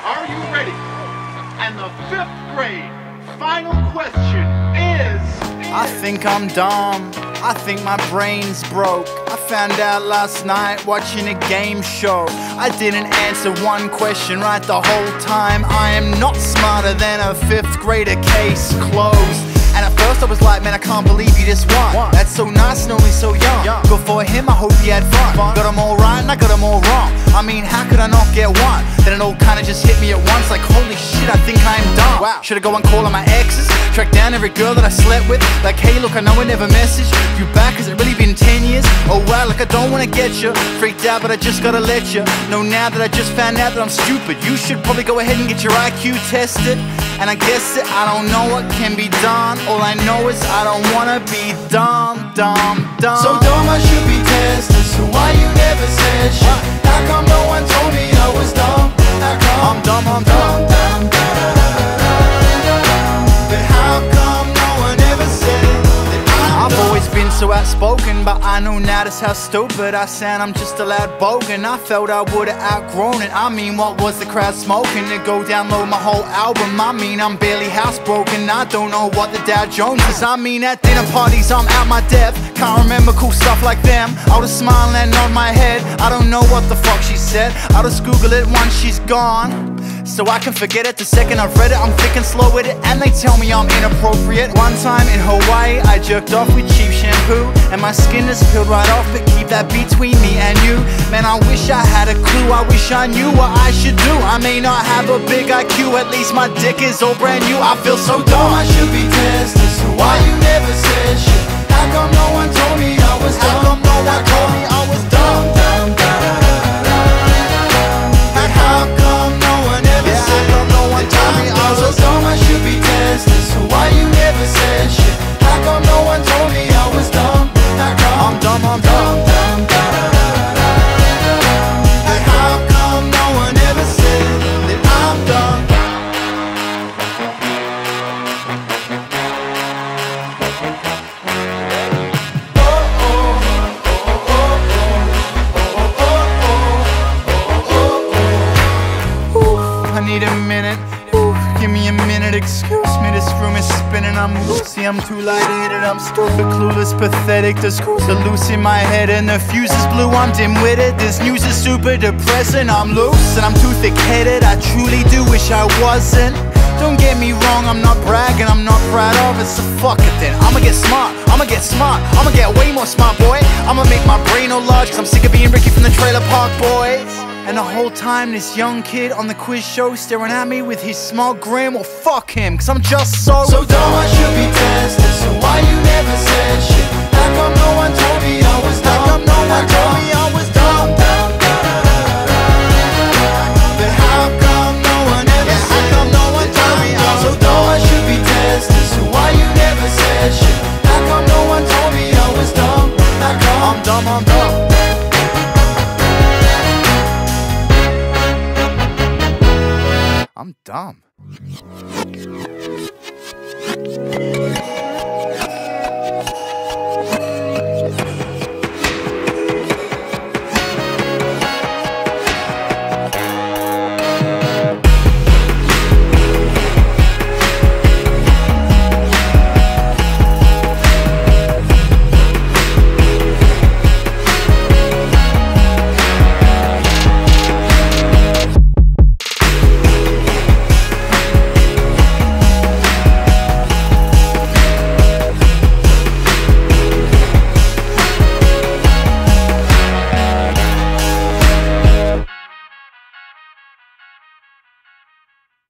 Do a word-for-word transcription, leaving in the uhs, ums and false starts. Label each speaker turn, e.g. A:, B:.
A: Are you ready? And the fifth grade final question is...
B: I think I'm dumb. I think my brain's broke. I found out last night watching a game show. I didn't answer one question right the whole time. I am not smarter than a fifth grader, case closed. And at first I was like, man, I can't believe you just won. That's so nice and only so young. Good for him, I hope he had fun. Got them all right and I got them all wrong. I mean, how could I not get one? Then it all kinda just hit me at once, like holy shit, I think I'm dumb. Wow. Should've go and call on my exes, track down every girl that I slept with. Like, hey look, I know I never messaged you back, has it really been ten years? Oh wow, like I don't wanna get you freaked out, but I just gotta let you know now that I just found out that I'm stupid. You should probably go ahead and get your I Q tested. And I guess it, I don't know what can be done. All I know is I don't wanna be dumb, dumb, dumb.
C: So dumb I should be tested, so why you never said shit? How come no one told me I was dumb? How come
B: I'm dumb, I'm dumb,
C: dumb, dumb, dumb. But how come no one ever said that I'm
B: I've
C: dumb?
B: always been so outspoken, but I know now just how stupid I sound. I'm just a loud bogan. I felt I would've outgrown it. I mean, what was the crowd smoking? To go download my whole album. I mean, I'm barely housebroken. I don't know what the Dow Jones is. I mean, at dinner parties I'm out my depth. Can't remember cool stuff like them. I'll just smile and nod my head. I don't know what the fuck she said. I'll just Google it once she's gone, so I can forget it the second I've read it. I'm thick and slow with it, and they tell me I'm inappropriate. One time in Hawaii, I jerked off with cheap shampoo, and my skin is peeled right off, but keep that between me and you. Man, I wish I had a clue, I wish I knew what I should do. I may not have a big I Q, at least my dick is all brand new. I feel so dumb.
C: I should be tested, so why you never said shit? How come no one told me I was dumb?
B: How come no one told me I was dumb?
C: Dumb, dumb, dumb. But how come no one ever
B: Yeah,
C: said
B: how come no one told me I
C: so
B: was
C: dumb I should be tested, so why you never said shit? How come no one told me I was dumb? How come
B: I'm dumb, I'm dumb,
C: dumb, dumb, dumb. But how come no one ever said that I'm dumb?
B: I need a minute, ooh, give me a minute, excuse me, this room is spinning, I'm loosey, I'm too light-headed, I'm stupid, clueless, pathetic, the screws are loose in my head and the fuse is blue, I'm dim-witted, this news is super depressing, I'm loose and I'm too thick-headed, I truly do wish I wasn't. Don't get me wrong, I'm not bragging, I'm not proud of it, so fuck it then. I'ma get smart, I'ma get smart, I'ma get way more smart, boy. I'ma make my brain all large, cause I'm sick of being Ricky from the Trailer Park Boys. And the whole time this young kid on the quiz show staring at me with his smug grin, well fuck him, cause I'm just so
C: So dumb I should be tested, so why you never said shit? How come no one told me I was dumb?
B: How come no one told me I was dumb?
C: Dumb, dumb, but how come no one ever
B: Yeah,
C: said
B: how come no one told me I
C: so
B: was
C: dumb I
B: dumb?
C: should be tested, so why you never said shit? How come no one told me I was dumb? How come
B: I'm dumb, I'm dumb. I'm dumb.